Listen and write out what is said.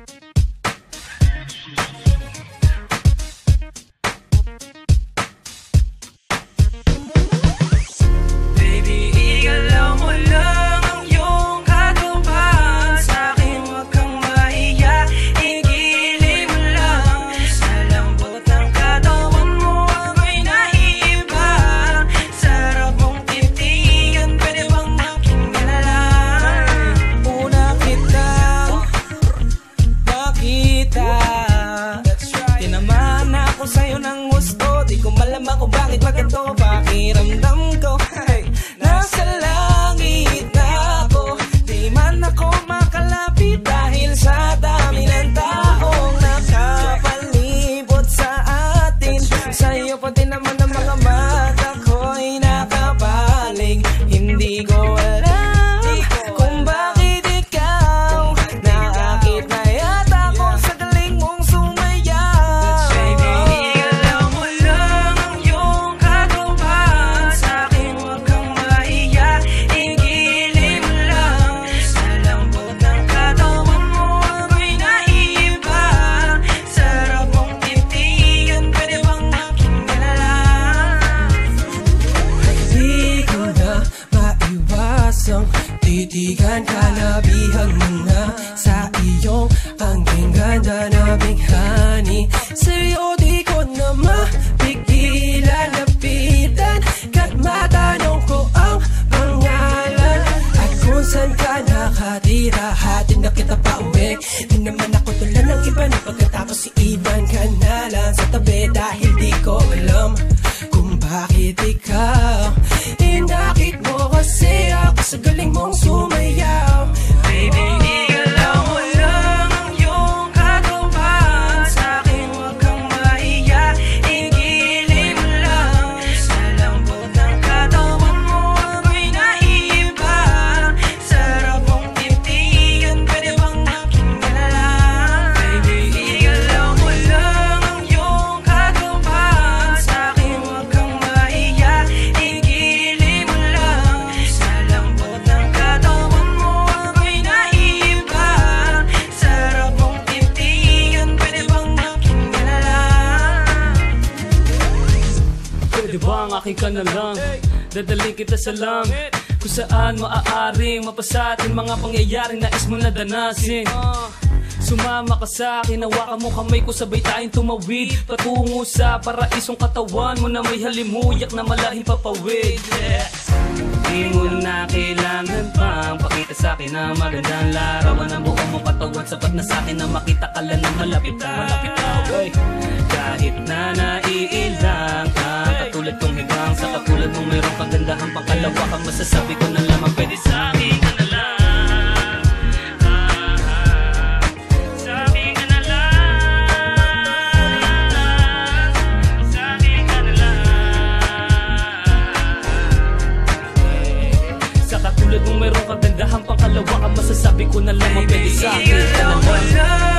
Pakiramdam ko ay nasa langit na ako. Di man ako makalapit dahil sa dami ng taong nakapalibot sa atin. Sa'yo pati naman ang mga mata ko'y nakapalig. Hindi ko alam kung bakit ikaw nakakit na yata ko sa galing mong sumayaw. Baby, alam mo lang ang iyong katupan. Sa akin huwag kang mahiya, igilin mo lang. Sa lambot ng katawan mo ako'y naiiba. Sarap mong titigan, pwede bang makinggan na lang? Di ko na maiwasang titigan ka, nabihag mo na sa iyong angking ganda na bighani. Sa'yo di ko na mapigilan lapitan, kahit matanong ko ang pangalan at kung saan ka nakatira. Hatid na kita pa uwi, di naman ako tulad ng iba na pagkatapos si Ivan ka na lang sa tabi. Dahil di ko alam kung bakit ikaw inakit mo kasi ako sa galing mong sumayaw. Baby, alam mo lang ang iyong katupan. Sa akin huwag kang mahiya, igilin mo lang. Sa lambot ng katawan mo ako'y naiiba. Sarap mong titigan, pwede bang makinggan na lang? Baby, alam mo lang ang iyong katupan. Sa akin huwag kang mahiya, igilin mo lang. Sa lambot ng katawan mo ako'y naiiba. Sarap mong titigan, pwede bang makinggan na lang? Pwede ba ang aking ka na lang? Dadalhin kita sa langit kung saan maaaring mapasa atin mga pangyayaring nais mo na danasin. Sumama ka sa akin, hawakan mo kamay ko, sabay tayong tumawid patungo sa paraisong katawan mo na may halimuyak na malahing papawid. Di mo na kailangan pang pakita sa akin na magandang larawan ng buong mong katawan. Sapat na sa akin na makita ka lang na malapit na. Kahit na naiilang ka, katulad kong higang sa katulad mong mayroong kagandahan pangkalawa ka, masasabi ko na lamang pwede sa akin ka na lang. Sa akin ka na lang. Sa akin ka na lang. Sa katulad mong mayroong kagandahan pangkalawa ka, masasabi ko na lamang pwede sa akin ka na lang.